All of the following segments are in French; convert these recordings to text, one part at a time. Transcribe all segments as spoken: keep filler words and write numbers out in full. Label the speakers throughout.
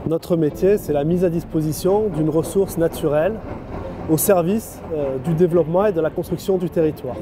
Speaker 1: Notre métier, c'est la mise à disposition d'une ressource naturelle au service euh, du développement et de la construction du territoire.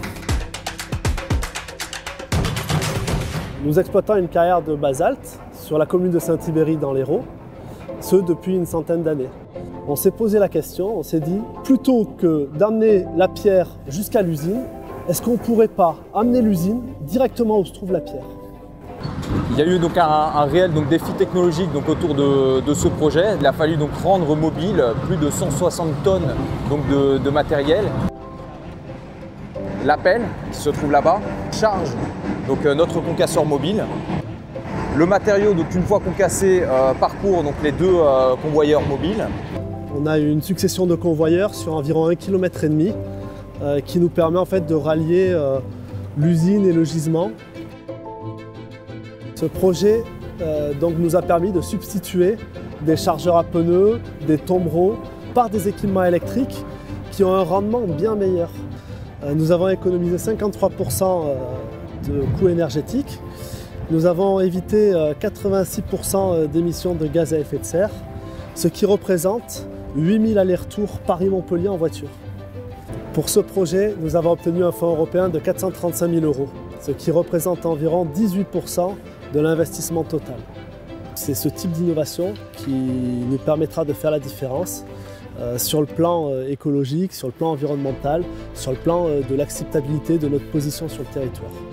Speaker 1: Nous exploitons une carrière de basalte sur la commune de Saint-Ibéry dans l'Hérault, ce depuis une centaine d'années. On s'est posé la question, on s'est dit, plutôt que d'amener la pierre jusqu'à l'usine, est-ce qu'on ne pourrait pas amener l'usine directement où se trouve la pierre?
Speaker 2: Il y a eu donc un, un réel donc, défi technologique donc, autour de, de ce projet. Il a fallu donc rendre mobile plus de cent soixante tonnes donc, de, de matériel. L'appel qui se trouve là-bas charge donc, euh, notre concasseur mobile. Le matériau, donc, une fois concassé, euh, parcourt donc, les deux euh, convoyeurs mobiles.
Speaker 1: On a une succession de convoyeurs sur environ un kilomètre et demi euh, qui nous permet en fait, de rallier euh, l'usine et le gisement. Ce projet euh, donc, nous a permis de substituer des chargeurs à pneus, des tombereaux par des équipements électriques qui ont un rendement bien meilleur. Euh, nous avons économisé cinquante-trois pour cent de coûts énergétiques. Nous avons évité euh, quatre-vingt-six pour cent d'émissions de gaz à effet de serre, ce qui représente huit mille allers-retours Paris-Montpellier en voiture. Pour ce projet, nous avons obtenu un fonds européen de quatre cent trente-cinq mille euros, ce qui représente environ dix-huit pour cent de l'investissement total. C'est ce type d'innovation qui nous permettra de faire la différence euh, sur le plan euh, écologique, sur le plan environnemental, sur le plan euh, de l'acceptabilité de notre position sur le territoire.